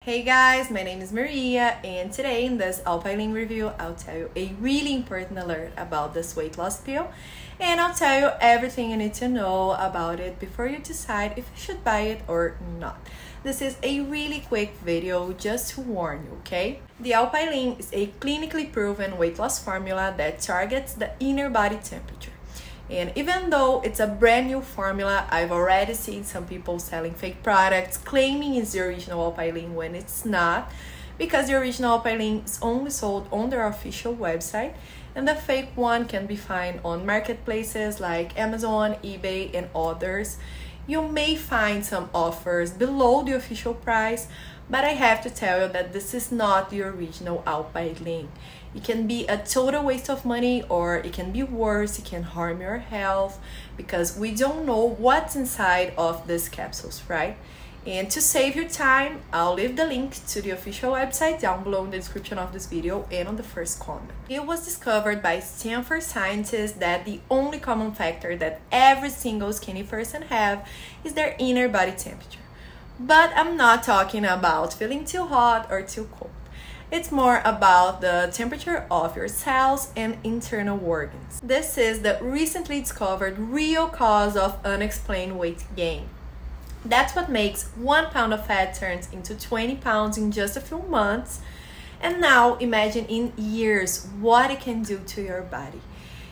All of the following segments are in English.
Hey guys, my name is Maria, and today in this Alpilean review I'll tell you a really important alert about this weight loss pill, and I'll tell you everything you need to know about it before you decide if you should buy it or not. This is a really quick video just to warn you, okay? The Alpilean is a clinically proven weight loss formula that targets the inner body temperature. And even though it's a brand new formula, I've already seen some people selling fake products claiming it's the original Alpilean when it's not, because the original Alpilean is only sold on their official website, and the fake one can be found on marketplaces like Amazon, eBay, and others. You may find some offers below the official price, but I have to tell you that this is not the original Alpilean. It can be a total waste of money, or it can be worse, it can harm your health, because we don't know what's inside of these capsules, right? And to save your time, I'll leave the link to the official website down below in the description of this video and on the first comment. It was discovered by Stanford scientists that the only common factor that every single skinny person have is their inner body temperature. But I'm not talking about feeling too hot or too cold. It's more about the temperature of your cells and internal organs. This is the recently discovered real cause of unexplained weight gain. That's what makes 1 pound of fat turns into 20 pounds in just a few months. And now imagine in years what it can do to your body.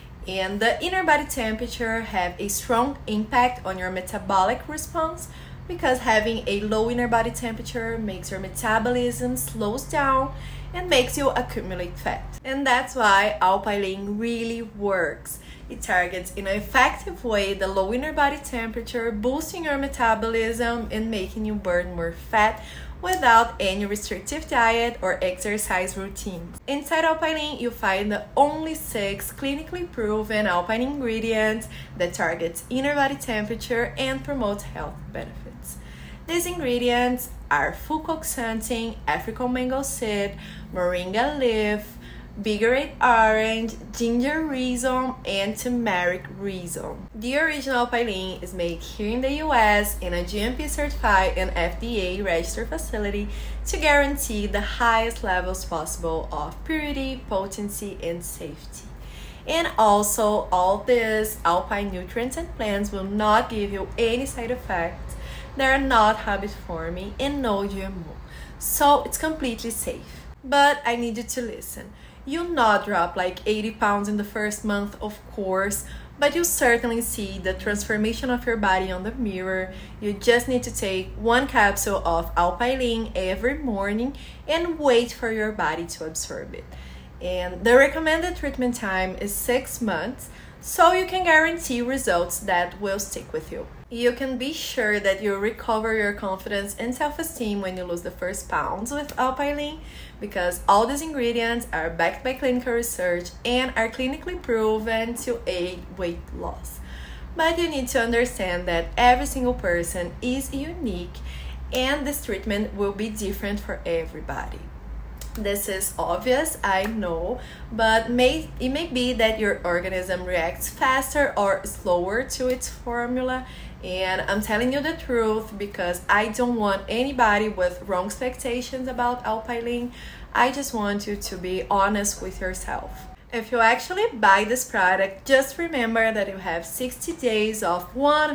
And the inner body temperature have a strong impact on your metabolic response, because having a low inner body temperature makes your metabolism slows down and makes you accumulate fat. And that's why Alpilean really works. It targets in an effective way the low inner body temperature, boosting your metabolism and making you burn more fat without any restrictive diet or exercise routines. Inside Alpilean, you find the only 6 clinically proven alpine ingredients that targets inner body temperature and promote health benefits. These ingredients are fucoxanthin, African mango seed, moringa leaf, bigarade orange, ginger rhizome, and turmeric rhizome. The original Alpilean is made here in the US in a GMP certified and FDA registered facility to guarantee the highest levels possible of purity, potency, and safety. And also, all these alpine nutrients and plants will not give you any side effects. They are not habit forming and no GMO, so it's completely safe. But I need you to listen. You'll not drop like 80 pounds in the first month, of course, but you'll certainly see the transformation of your body on the mirror. You just need to take 1 capsule of Alpilean every morning and wait for your body to absorb it. And the recommended treatment time is 6 months, so you can guarantee results that will stick with you. You can be sure that you'll recover your confidence and self-esteem when you lose the first pounds with Alpilean, because all these ingredients are backed by clinical research and are clinically proven to aid weight loss. But you need to understand that every single person is unique, and this treatment will be different for everybody. This is obvious, I know, but it may be that your organism reacts faster or slower to its formula, and I'm telling you the truth because I don't want anybody with wrong expectations about Alpilean. I just want you to be honest with yourself. If you actually buy this product, just remember that you have 60 days of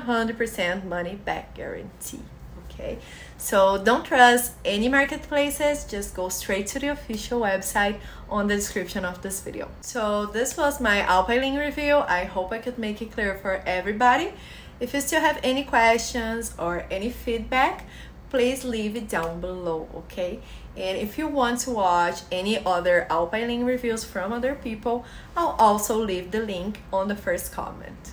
100% money back guarantee. Okay, so don't trust any marketplaces, just go straight to the official website on the description of this video. So this was my Alpilean review. I hope I could make it clear for everybody. If you still have any questions or any feedback, please leave it down below, okay? And if you want to watch any other Alpilean reviews from other people, I'll also leave the link on the first comment.